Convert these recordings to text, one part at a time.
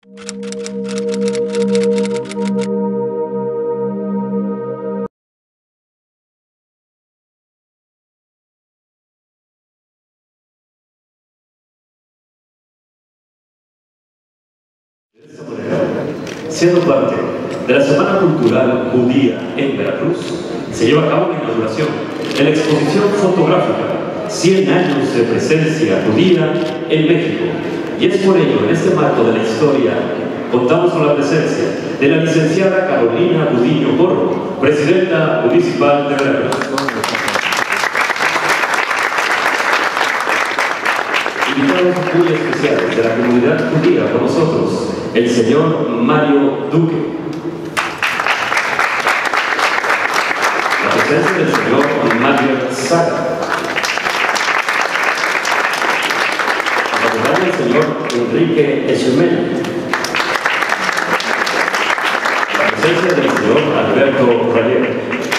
Siendo parte de la Semana Cultural Judía en Veracruz, se lleva a cabo la inauguración de la exposición fotográfica 100 años de presencia judía en México. Y es por ello, en este marco de la historia, contamos con la presencia de la licenciada Carolina Gudiño Porro, presidenta municipal de Veracruz. Invitados muy especiales de la comunidad judía con nosotros, el señor Mario Duque. La presencia del señor Mario Saga. Acompaña el señor Enrique Echemel. La presencia del señor Alberto Rayero.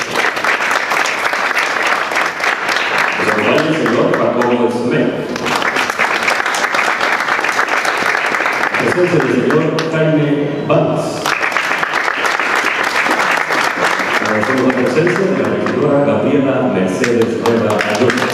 Acompaña el señor Paco Esmel. La presencia del señor Jaime Valls. Agradecemos la presencia de la regidora Gabriela Mercedes Rueda Ayuso.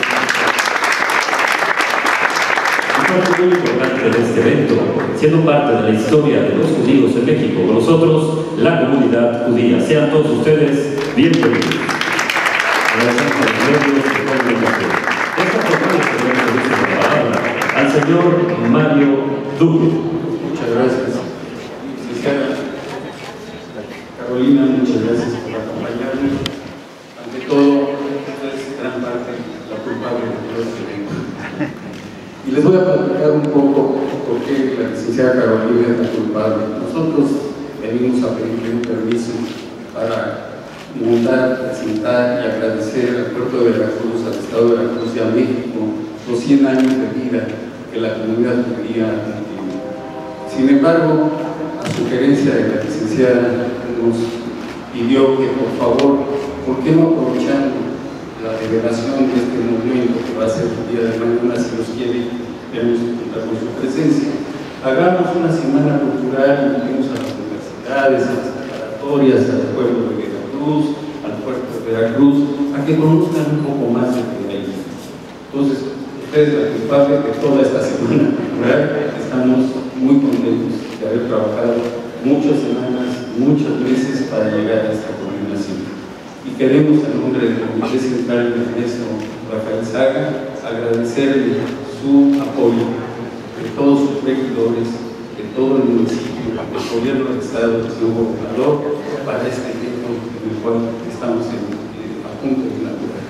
Un parte muy importante de este evento, siendo parte de la historia de los judíos en México, con nosotros la comunidad judía. Sean todos ustedes bienvenidos. Agradecemos a los medios de comunicación. De esta forma, le la palabra al señor Mario Duque. Muchas gracias. Licenciada Carolina, muchas gracias por acompañarnos. Ante todo, ustedes gran parte la culpable de todo este evento. Y les voy a platicar un poco por qué la licenciada Carolina es la culpable. Nosotros venimos a pedirle un permiso para montar, presentar y agradecer al puerto de Veracruz, al Estado de Veracruz y a México los 100 años de vida que la comunidad judía ha tenido. Sin embargo, a sugerencia de la licenciada, nos pidió que por favor, ¿por qué no aprovechando la celebración de este movimiento que va a ser el día de mañana, si los quiere, debemos contar con su presencia? Hagamos una semana cultural, invitemos a las universidades, a las preparatorias, al pueblo de Veracruz, al puerto de Veracruz, a que conozcan un poco más de ahí. Entonces, usted es la culpable de toda esta semana cultural. Estamos muy contentos de haber trabajado muchas semanas, muchos meses para llegar a esta culminación. Y queremos, en nombre del Comité Central del Maestro Rafael Saga, agradecerle su apoyo de todos sus regidores, de todo el municipio, del gobierno del Estado, del señor gobernador, para este evento en el cual estamos a punto de inaugurar.